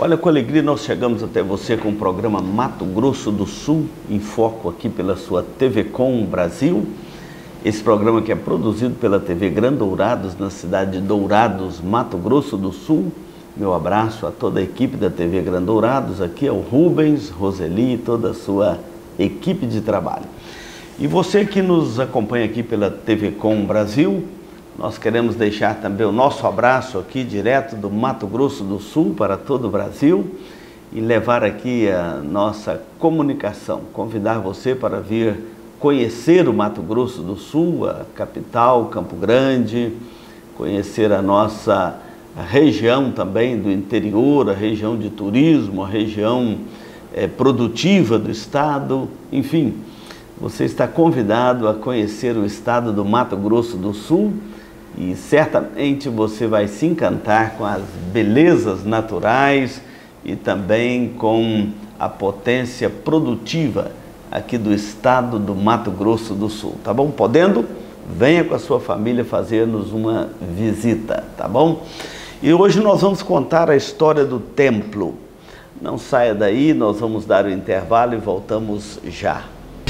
Olha, com alegria nós chegamos até você com o programa Mato Grosso do Sul, em foco aqui pela sua TV Com Brasil. Esse programa que é produzido pela TV Grandourados, na cidade de Dourados, Mato Grosso do Sul. Meu abraço a toda a equipe da TV Grandourados, aqui ao Rubens, Roseli e toda a sua equipe de trabalho. E você que nos acompanha aqui pela TV Com Brasil, nós queremos deixar também o nosso abraço aqui direto do Mato Grosso do Sul para todo o Brasil e levar aqui a nossa comunicação, convidar você para vir conhecer o Mato Grosso do Sul, a capital, Campo Grande, conhecer a nossa região também do interior, a região de turismo, a região produtiva do estado, enfim, você está convidado a conhecer o estado do Mato Grosso do Sul e certamente você vai se encantar com as belezas naturais e também com a potência produtiva aqui do estado do Mato Grosso do Sul, tá bom? Podendo, venha com a sua família fazer-nos uma visita, tá bom? E hoje nós vamos contar a história do templo. Não saia daí, nós vamos dar o intervalo e voltamos já.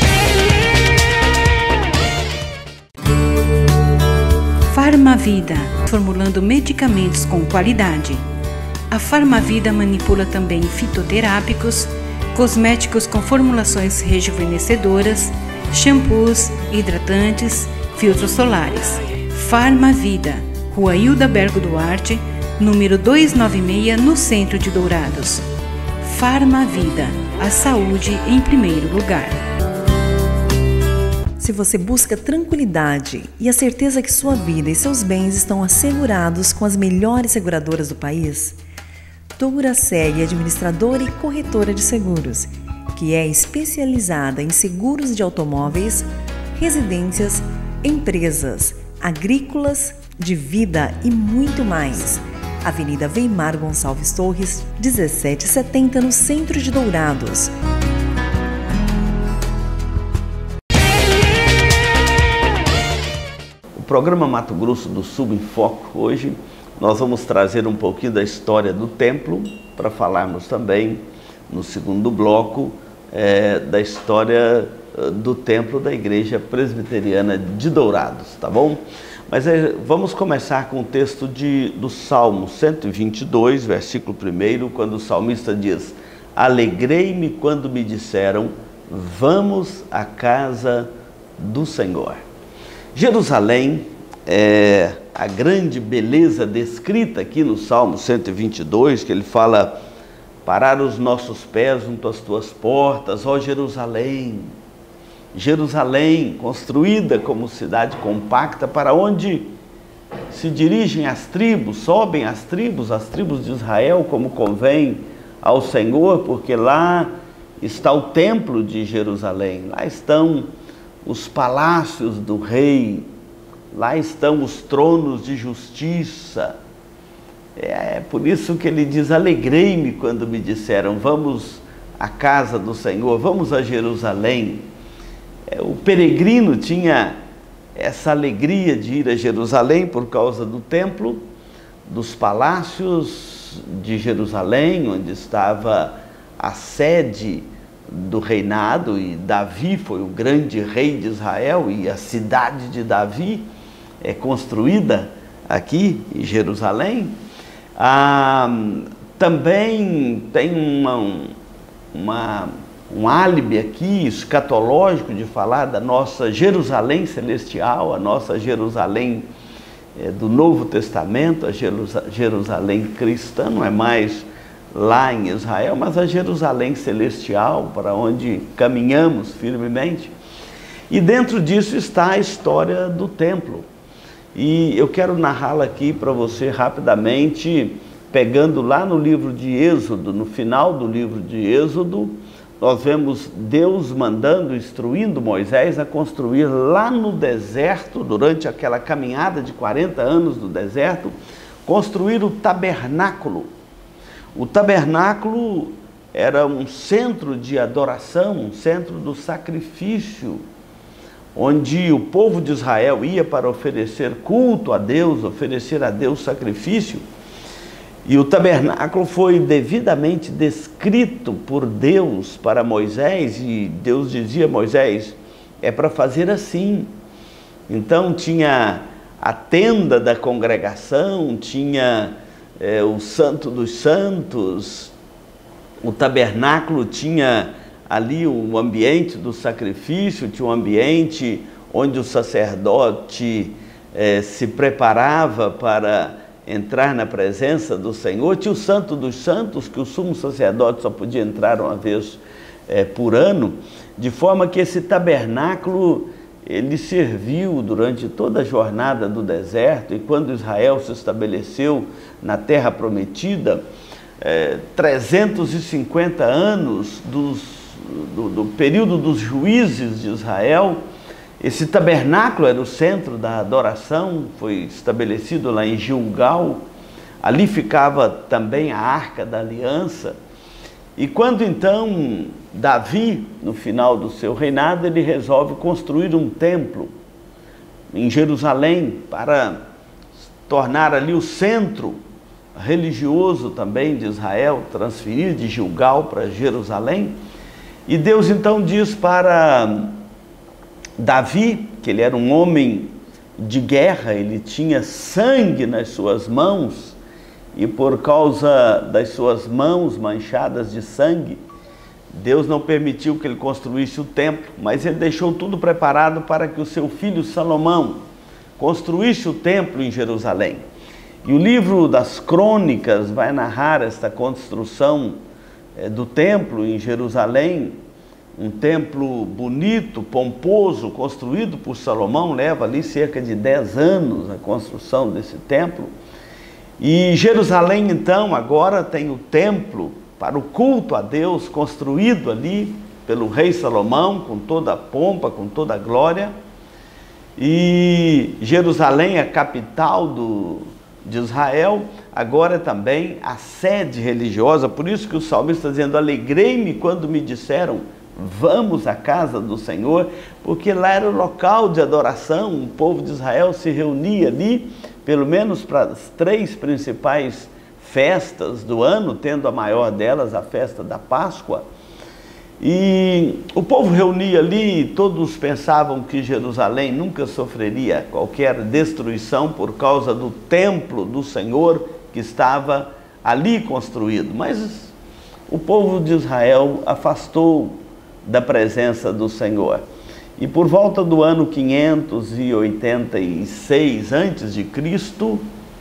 Farmavida, formulando medicamentos com qualidade. A Farmavida manipula também fitoterápicos, cosméticos com formulações rejuvenescedoras, shampoos, hidratantes, filtros solares. Farmavida, Rua Hilda Bergo Duarte, número 296, no centro de Dourados. Farmavida, a saúde em primeiro lugar. Se você busca tranquilidade e a certeza que sua vida e seus bens estão assegurados com as melhores seguradoras do país, Douraceg, administradora e corretora de seguros, que é especializada em seguros de automóveis, residências, empresas, agrícolas, de vida e muito mais. Avenida Weimar Gonçalves Torres, 1770, no centro de Dourados. O programa Mato Grosso do Sul em Foco, hoje nós vamos trazer um pouquinho da história do templo, para falarmos também, no segundo bloco, da história do templo da Igreja Presbiteriana de Dourados, tá bom? Mas vamos começar com o texto do Salmo 122, versículo 1, quando o salmista diz: Alegrei-me quando me disseram, vamos à casa do Senhor. Jerusalém é a grande beleza descrita aqui no Salmo 122, que ele fala: parar os nossos pés junto às tuas portas, ó Jerusalém. Jerusalém, construída como cidade compacta, para onde se dirigem as tribos, sobem as tribos de Israel, como convém ao Senhor, porque lá está o templo de Jerusalém, lá estão os palácios do rei, lá estão os tronos de justiça. É por isso que ele diz: alegrei-me quando me disseram, vamos à casa do Senhor, vamos a Jerusalém. O peregrino tinha essa alegria de ir a Jerusalém por causa do templo, dos palácios de Jerusalém, onde estava a sede do reinado, e Davi foi o grande rei de Israel, e a cidade de Davi é construída aqui em Jerusalém. Também tem um álibi aqui escatológico de falar da nossa Jerusalém celestial, a nossa Jerusalém do Novo Testamento, a Jerusalém cristã, não é mais lá em Israel, mas a Jerusalém celestial, para onde caminhamos firmemente. E dentro disso está a história do templo. E eu quero narrá-la aqui para você rapidamente, pegando lá no livro de Êxodo, no final do livro de Êxodo, nós vemos Deus mandando, instruindo Moisés a construir lá no deserto, durante aquela caminhada de 40 anos do deserto, construir o tabernáculo. O tabernáculo era um centro de adoração, um centro do sacrifício, onde o povo de Israel ia para oferecer culto a Deus, oferecer a Deus sacrifício. E o tabernáculo foi devidamente descrito por Deus para Moisés, e Deus dizia a Moisés, é para fazer assim. Então tinha a tenda da congregação, tinha o Santo dos Santos, o tabernáculo tinha ali o ambiente do sacrifício, tinha um ambiente onde o sacerdote se preparava para entrar na presença do Senhor, tinha o Santo dos Santos, que o sumo sacerdote só podia entrar uma vez por ano, de forma que esse tabernáculo ele serviu durante toda a jornada do deserto, e quando Israel se estabeleceu na terra prometida, 350 anos do período dos juízes de Israel, esse tabernáculo era o centro da adoração, foi estabelecido lá em Gilgal, ali ficava também a Arca da Aliança. E quando então Davi, no final do seu reinado, ele resolve construir um templo em Jerusalém para tornar ali o centro religioso também de Israel, transferir de Gilgal para Jerusalém. E Deus então diz para Davi, que ele era um homem de guerra, ele tinha sangue nas suas mãos, e por causa das suas mãos manchadas de sangue, Deus não permitiu que ele construísse o templo, mas ele deixou tudo preparado para que o seu filho Salomão construísse o templo em Jerusalém. E o livro das Crônicas vai narrar esta construção do templo em Jerusalém, um templo bonito, pomposo, construído por Salomão, leva ali cerca de 10 anos a construção desse templo. E Jerusalém, então, agora tem o templo para o culto a Deus, construído ali pelo rei Salomão, com toda a pompa, com toda a glória. E Jerusalém, a capital de Israel, agora é também a sede religiosa. Por isso que o salmista está dizendo, alegrei-me quando me disseram, vamos à casa do Senhor, porque lá era o local de adoração, o povo de Israel se reunia ali, pelo menos para as 3 principais festas do ano, tendo a maior delas a festa da Páscoa. E o povo reunia ali, todos pensavam que Jerusalém nunca sofreria qualquer destruição por causa do templo do Senhor que estava ali construído. Mas o povo de Israel afastou da presença do Senhor. E por volta do ano 586 a.C.,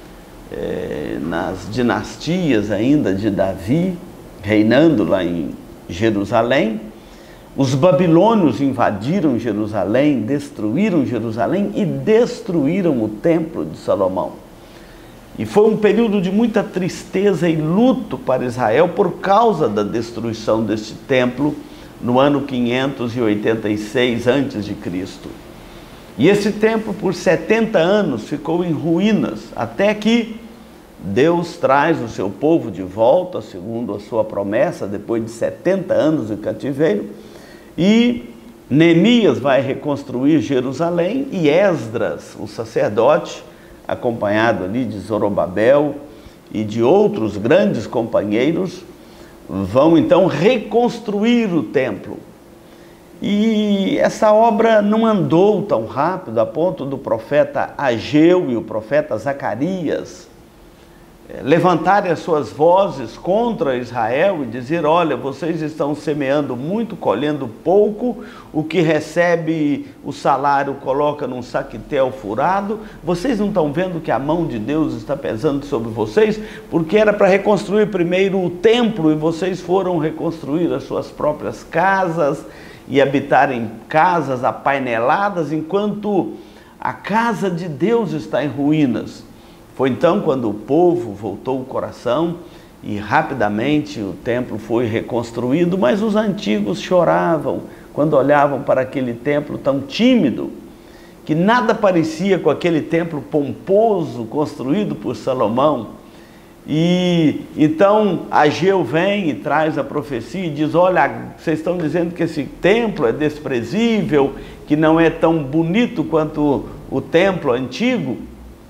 nas dinastias ainda de Davi, reinando lá em Jerusalém, os babilônios invadiram Jerusalém, destruíram Jerusalém e destruíram o templo de Salomão. E foi um período de muita tristeza e luto para Israel por causa da destruição deste templo no ano 586 a.C. E esse templo por 70 anos ficou em ruínas, até que Deus traz o seu povo de volta, segundo a sua promessa, depois de 70 anos de cativeiro, e Neemias vai reconstruir Jerusalém, e Esdras, o sacerdote, acompanhado ali de Zorobabel e de outros grandes companheiros, vão então reconstruir o templo. E essa obra não andou tão rápido, a ponto do profeta Ageu e o profeta Zacarias levantarem as suas vozes contra Israel e dizer, olha, vocês estão semeando muito, colhendo pouco, o que recebe o salário coloca num saquetel furado, vocês não estão vendo que a mão de Deus está pesando sobre vocês? Porque era para reconstruir primeiro o templo e vocês foram reconstruir as suas próprias casas e habitar em casas apaineladas, enquanto a casa de Deus está em ruínas. Foi então quando o povo voltou o coração e rapidamente o templo foi reconstruído, mas os antigos choravam quando olhavam para aquele templo tão tímido, que nada parecia com aquele templo pomposo construído por Salomão. E então Ageu vem e traz a profecia e diz, olha, vocês estão dizendo que esse templo é desprezível, que não é tão bonito quanto o templo antigo.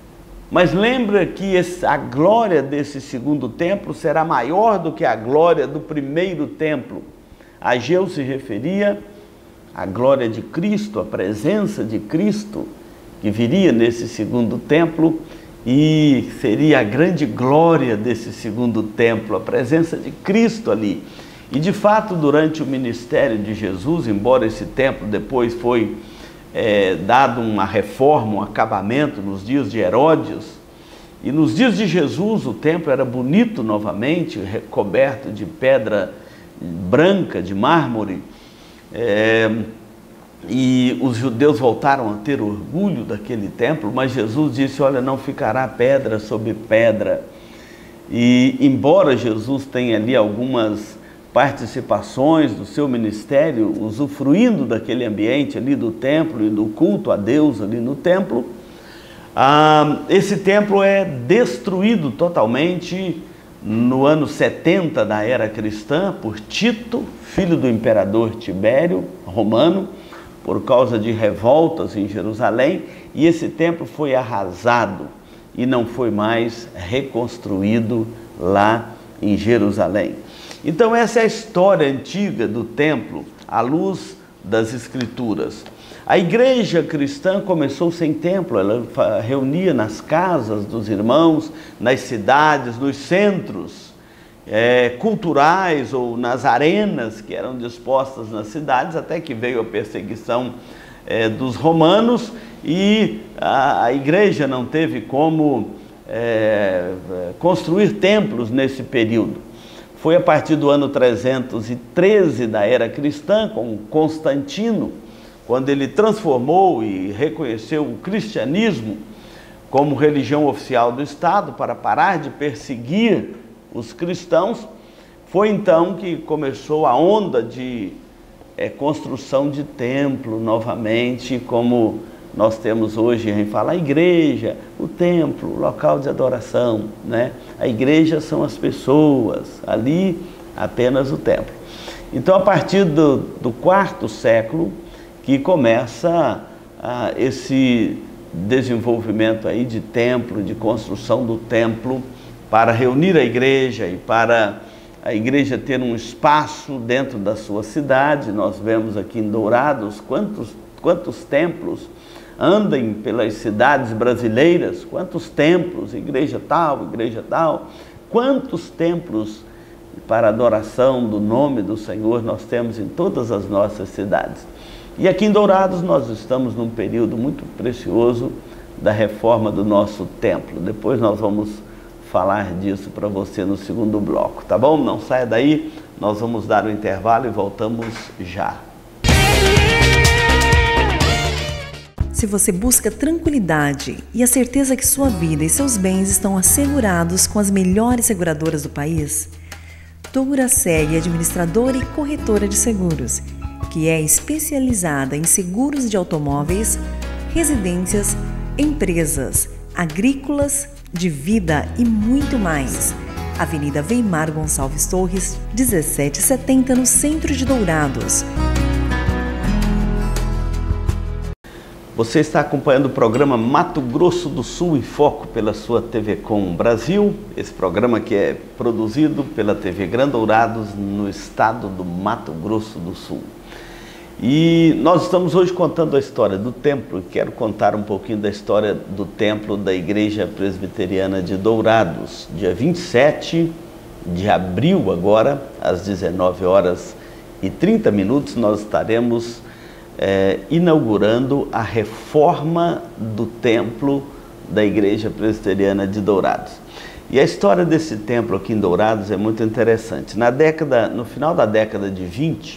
Mas lembra que a glória desse segundo templo será maior do que a glória do primeiro templo. Ageu se referia à glória de Cristo, à presença de Cristo, que viria nesse segundo templo, e seria a grande glória desse segundo templo, a presença de Cristo ali. E de fato, durante o ministério de Jesus, embora esse templo depois foi dado uma reforma, um acabamento nos dias de Herodes, e nos dias de Jesus o templo era bonito novamente, recoberto de pedra branca, de mármore, e os judeus voltaram a ter orgulho daquele templo, mas Jesus disse, olha, não ficará pedra sobre pedra. E embora Jesus tenha ali algumas participações do seu ministério, usufruindo daquele ambiente ali do templo e do culto a Deus ali no templo, esse templo é destruído totalmente no ano 70 da era cristã por Tito, filho do imperador Tibério Romano, por causa de revoltas em Jerusalém, e esse templo foi arrasado e não foi mais reconstruído lá em Jerusalém. Então essa é a história antiga do templo, à luz das Escrituras. A igreja cristã começou sem templo, ela reunia nas casas dos irmãos, nas cidades, nos centros culturais ou nas arenas que eram dispostas nas cidades, até que veio a perseguição dos romanos e a igreja não teve como construir templos nesse período. Foi a partir do ano 313 da era cristã, com Constantino, quando ele transformou e reconheceu o cristianismo como religião oficial do Estado para parar de perseguir os cristãos, foi então que começou a onda de construção de templo novamente, como nós temos hoje, a gente fala a igreja, o templo, o local de adoração, né? A igreja são as pessoas, ali apenas o templo. Então, a partir do quarto século, que começa esse desenvolvimento aí de templo, de construção do templo, para reunir a igreja e para a igreja ter um espaço dentro da sua cidade. Nós vemos aqui em Dourados quantos templos andem pelas cidades brasileiras, quantos templos, igreja tal, quantos templos para adoração do nome do Senhor nós temos em todas as nossas cidades. E aqui em Dourados nós estamos num período muito precioso da reforma do nosso templo. Depois nós vamos falar disso para você no segundo bloco, tá bom? Não saia daí, nós vamos dar um intervalo e voltamos já. Se você busca tranquilidade e a certeza que sua vida e seus bens estão assegurados com as melhores seguradoras do país, Touraceg é administradora e corretora de seguros, que é especializada em seguros de automóveis, residências, empresas, agrícolas, de vida e muito mais. Avenida Weimar Gonçalves Torres, 1770, no centro de Dourados. Você está acompanhando o programa Mato Grosso do Sul em Foco pela sua TV Com Brasil, esse programa que é produzido pela TV Grande Dourados no estado do Mato Grosso do Sul. E nós estamos hoje contando a história do templo. Quero contar um pouquinho da história do templo da Igreja Presbiteriana de Dourados. Dia 27 de abril agora, às 19h30, nós estaremos inaugurando a reforma do templo da Igreja Presbiteriana de Dourados. E a história desse templo aqui em Dourados é muito interessante. No final da década de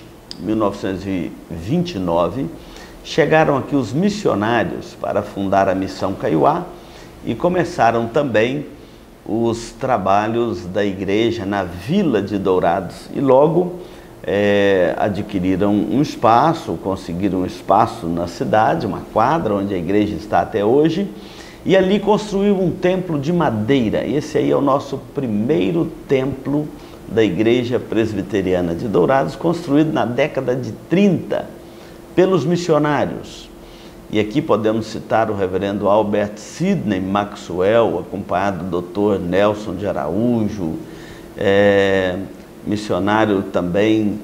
1929, chegaram aqui os missionários para fundar a Missão Kaiowá e começaram também os trabalhos da igreja na Vila de Dourados. E logo adquiriram um espaço, conseguiram um espaço na cidade, uma quadra onde a igreja está até hoje, e ali construiu um templo de madeira. Esse aí é o nosso primeiro templo da Igreja Presbiteriana de Dourados, construído na década de 30 pelos missionários. e aqui podemos citar o reverendo Albert Sidney Maxwell, acompanhado do Dr. Nelson de Araújo, missionário também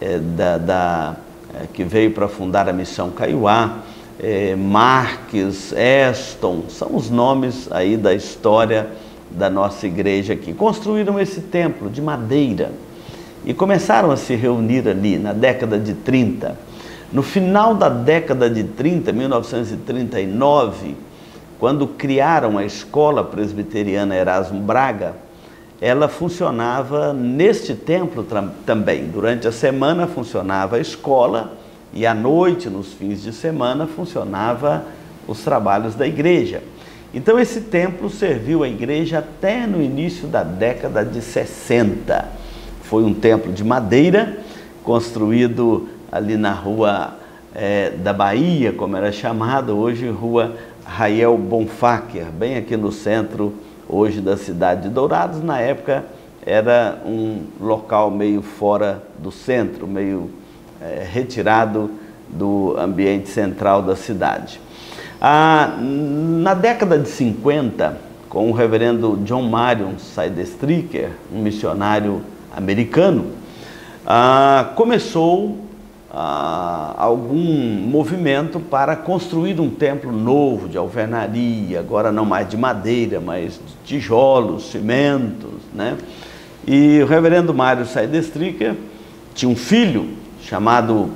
que veio para fundar a Missão Kaiowá, Marques, Eston, são os nomes aí da história da nossa igreja aqui. Construíram esse templo de madeira e começaram a se reunir ali na década de 30. No final da década de 30, 1939, quando criaram a Escola Presbiteriana Erasmo Braga, ela funcionava neste templo também. Durante a semana funcionava a escola e à noite, nos fins de semana, funcionava os trabalhos da igreja. Então esse templo serviu a igreja até no início da década de 60. Foi um templo de madeira, construído ali na Rua da Bahia, como era chamado, hoje Rua Rael Bonfacker, bem aqui no centro hoje da cidade de Dourados. Na época era um local meio fora do centro, meio retirado do ambiente central da cidade. Na década de 50, com o reverendo John Marion Seidestricker, um missionário americano, começou algum movimento para construir um templo novo de alvenaria, agora não mais de madeira, mas de tijolos, cimentos, né? E o reverendo Mário Seidestricker tinha um filho chamado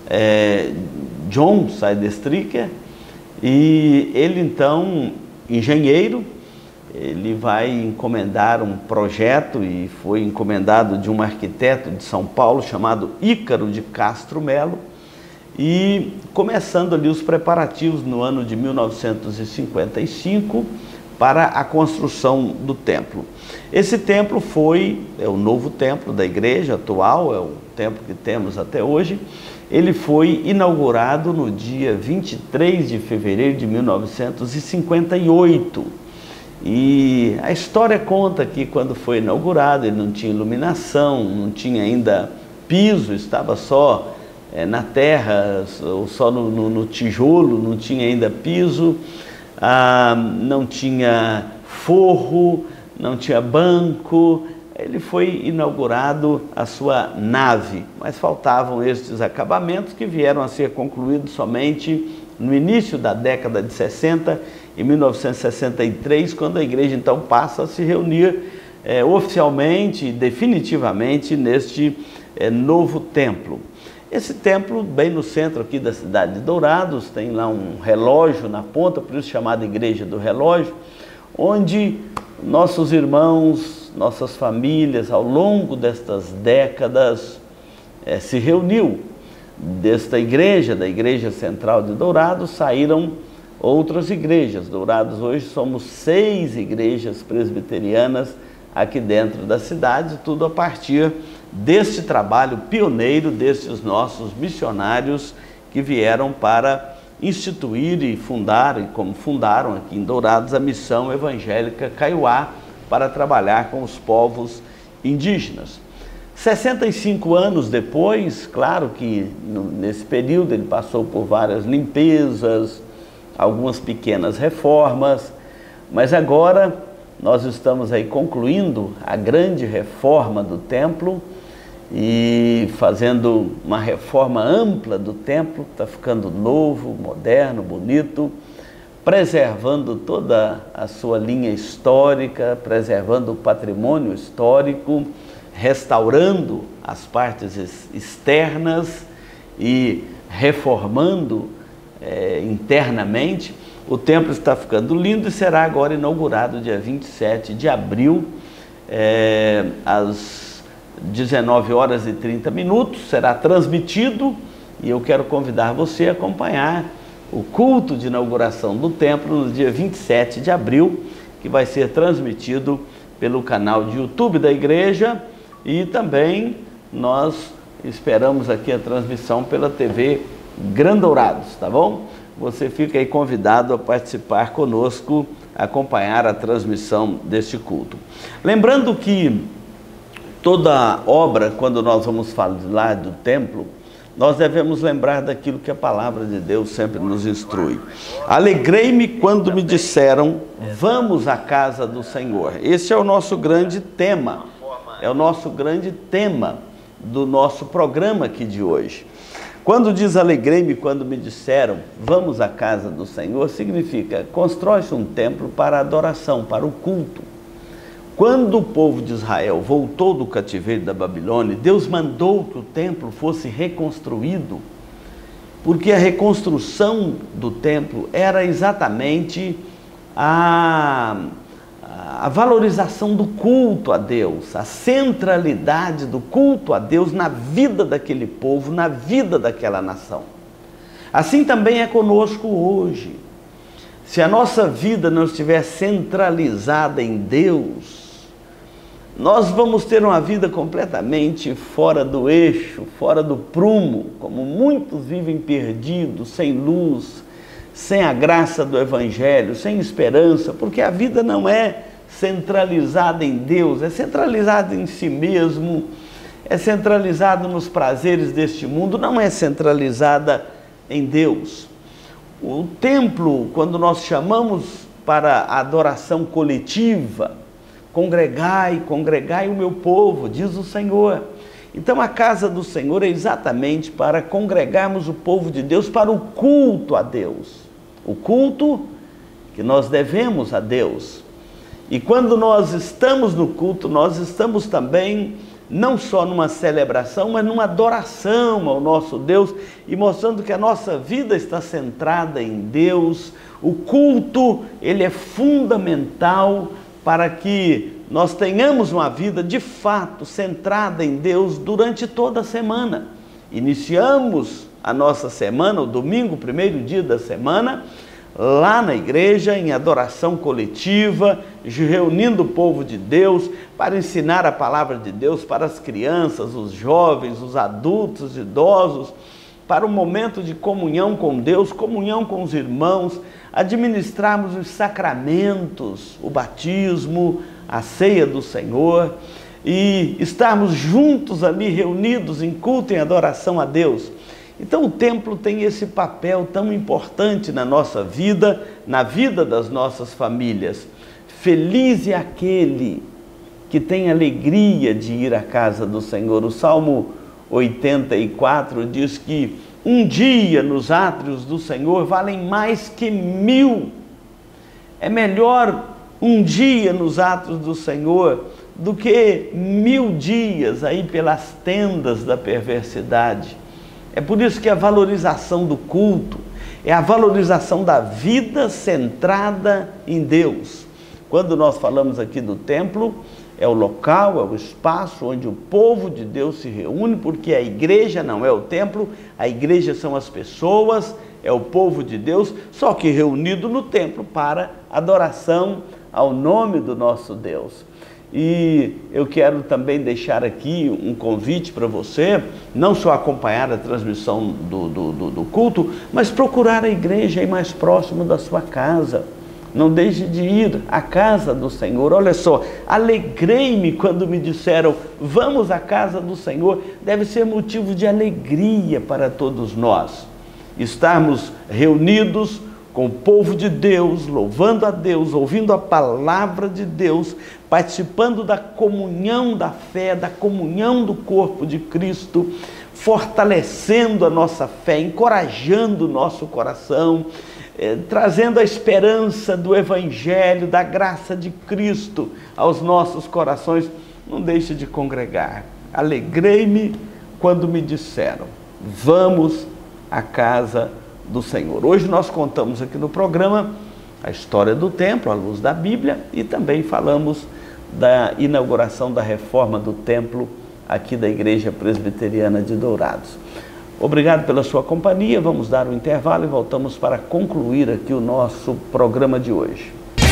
John Seidestricker, e ele então, engenheiro, ele vai encomendar um projeto e foi encomendado de um arquiteto de São Paulo chamado Ícaro de Castro Melo, e começando ali os preparativos no ano de 1955 para a construção do templo. Esse templo é o novo templo da igreja atual, é o templo que temos até hoje. Ele foi inaugurado no dia 23 de fevereiro de 1958. E a história conta que quando foi inaugurado ele não tinha iluminação, não tinha ainda piso, estava só na terra, só no tijolo, não tinha ainda piso, não tinha forro, não tinha banco. Ele foi inaugurado a sua nave, mas faltavam estes acabamentos que vieram a ser concluídos somente no início da década de 60, em 1963, quando a igreja então passa a se reunir oficialmente e definitivamente neste novo templo. Esse templo, bem no centro aqui da cidade de Dourados, tem lá um relógio na ponta, por isso chamada Igreja do Relógio, onde nossos irmãos, nossas famílias, ao longo destas décadas, se reuniu. Desta igreja, da Igreja Central de Dourados, saíram outras igrejas. Dourados hoje somos 6 igrejas presbiterianas aqui dentro da cidade, tudo a partir deste trabalho pioneiro destes nossos missionários que vieram para instituir e fundar, e como fundaram aqui em Dourados, a Missão Evangélica Kaiowá, para trabalhar com os povos indígenas. 65 anos depois, claro que nesse período ele passou por várias limpezas, algumas pequenas reformas, mas agora nós estamos aí concluindo a grande reforma do templo e fazendo uma reforma ampla do templo, está ficando novo, moderno, bonito, preservando toda a sua linha histórica, preservando o patrimônio histórico, restaurando as partes externas e reformando internamente. O templo está ficando lindo e será agora inaugurado dia 27 de abril, às 19h30, será transmitido, e eu quero convidar você a acompanhar o culto de inauguração do templo no dia 27 de abril, que vai ser transmitido pelo canal de YouTube da igreja, e também nós esperamos aqui a transmissão pela TV Grandourados, tá bom? Você fica aí convidado a participar conosco, acompanhar a transmissão deste culto. Lembrando que toda obra, quando nós vamos falar do templo, nós devemos lembrar daquilo que a palavra de Deus sempre nos instrui. Alegrei-me quando me disseram, vamos à casa do Senhor. Esse é o nosso grande tema, é o nosso grande tema do nosso programa aqui de hoje. Quando diz alegrei-me quando me disseram, vamos à casa do Senhor, significa, constrói-se um templo para a adoração, para o culto. Quando o povo de Israel voltou do cativeiro da Babilônia, Deus mandou que o templo fosse reconstruído, porque a reconstrução do templo era exatamente a valorização do culto a Deus, a centralidade do culto a Deus na vida daquele povo, na vida daquela nação. Assim também é conosco hoje. Se a nossa vida não estiver centralizada em Deus, nós vamos ter uma vida completamente fora do eixo, fora do prumo, como muitos vivem perdidos, sem luz, sem a graça do Evangelho, sem esperança, porque a vida não é centralizada em Deus, é centralizada em si mesmo, é centralizada nos prazeres deste mundo, não é centralizada em Deus. O templo, quando nós chamamos para a adoração coletiva, congregai o meu povo, diz o Senhor. Então a casa do Senhor é exatamente para congregarmos o povo de Deus para o culto a Deus. O culto que nós devemos a Deus. E quando nós estamos no culto, nós estamos também não só numa celebração, mas numa adoração ao nosso Deus e mostrando que a nossa vida está centrada em Deus. O culto, ele é fundamental para que nós tenhamos uma vida de fato centrada em Deus durante toda a semana. Iniciamos a nossa semana, o domingo, o primeiro dia da semana, lá na igreja, em adoração coletiva, reunindo o povo de Deus para ensinar a palavra de Deus para as crianças, os jovens, os adultos, os idosos, para um momento de comunhão com Deus, comunhão com os irmãos, administrarmos os sacramentos, o batismo, a ceia do Senhor e estarmos juntos ali, reunidos em culto e adoração a Deus. Então o templo tem esse papel tão importante na nossa vida, na vida das nossas famílias. Feliz é aquele que tem alegria de ir à casa do Senhor. O Salmo 84 diz que um dia nos átrios do Senhor valem mais que 1000. É melhor um dia nos átrios do Senhor do que 1000 dias aí pelas tendas da perversidade. É por isso que a valorização do culto é a valorização da vida centrada em Deus. Quando nós falamos aqui do templo, é o local, é o espaço onde o povo de Deus se reúne, porque a igreja não é o templo, a igreja são as pessoas, é o povo de Deus, só que reunido no templo para adoração ao nome do nosso Deus. E eu quero também deixar aqui um convite para você, não só acompanhar a transmissão do culto, mas procurar a igreja aí mais próximo da sua casa. Não deixe de ir à casa do Senhor. Olha só, alegrei-me quando me disseram, vamos à casa do Senhor. Deve ser motivo de alegria para todos nós. Estarmos reunidos com o povo de Deus, louvando a Deus, ouvindo a palavra de Deus, participando da comunhão da fé, da comunhão do corpo de Cristo, fortalecendo a nossa fé, encorajando o nosso coração, trazendo a esperança do Evangelho, da graça de Cristo aos nossos corações. Não deixe de congregar. Alegrei-me quando me disseram, vamos à casa do Senhor. Hoje nós contamos aqui no programa a história do templo, à luz da Bíblia, e também falamos da inauguração da reforma do templo aqui da Igreja Presbiteriana de Dourados. Obrigado pela sua companhia, vamos dar um intervalo e voltamos para concluir aqui o nosso programa de hoje.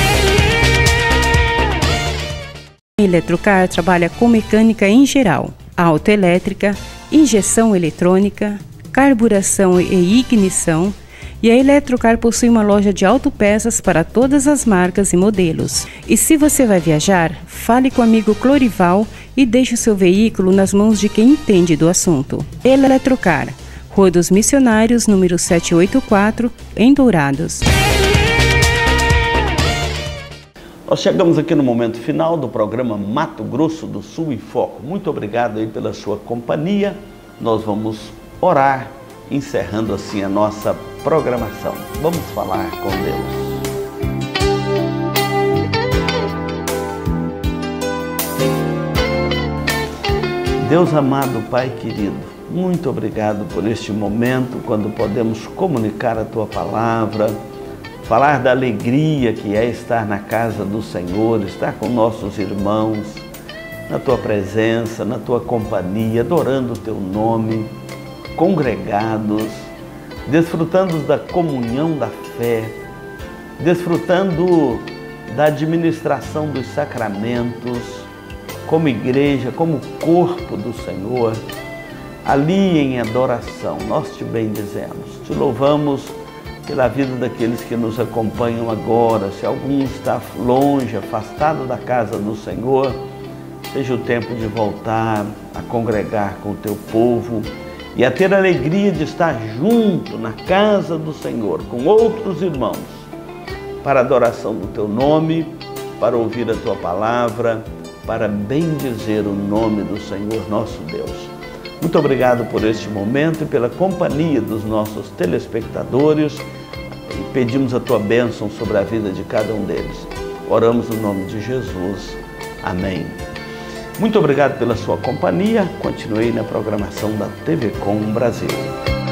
A Eletrocar trabalha com mecânica em geral, autoelétrica, injeção eletrônica, carburação e ignição, e a Eletrocar possui uma loja de autopeças para todas as marcas e modelos. E se você vai viajar, fale com o amigo Clorival e deixe o seu veículo nas mãos de quem entende do assunto. Eletrocar, Rua dos Missionários, número 784, em Dourados. Nós chegamos aqui no momento final do programa Mato Grosso do Sul em Foco. Muito obrigado aí pela sua companhia. Nós vamos orar, encerrando assim a nossa programação. Vamos falar com Deus. Deus amado, Pai querido, muito obrigado por este momento, quando podemos comunicar a Tua Palavra, falar da alegria que é estar na casa do Senhor, estar com nossos irmãos, na Tua presença, na Tua companhia, adorando o Teu nome, congregados, desfrutando da comunhão da fé, desfrutando da administração dos sacramentos, como igreja, como corpo do Senhor, ali em adoração. Nós te bendizemos, te louvamos pela vida daqueles que nos acompanham agora. Se algum está longe, afastado da casa do Senhor, seja o tempo de voltar a congregar com o teu povo e a ter a alegria de estar junto na casa do Senhor, com outros irmãos, para a adoração do teu nome, para ouvir a tua palavra, para bendizer o nome do Senhor nosso Deus. Muito obrigado por este momento e pela companhia dos nossos telespectadores e pedimos a tua bênção sobre a vida de cada um deles. Oramos no nome de Jesus. Amém. Muito obrigado pela sua companhia. Continue na programação da TV Com Brasil.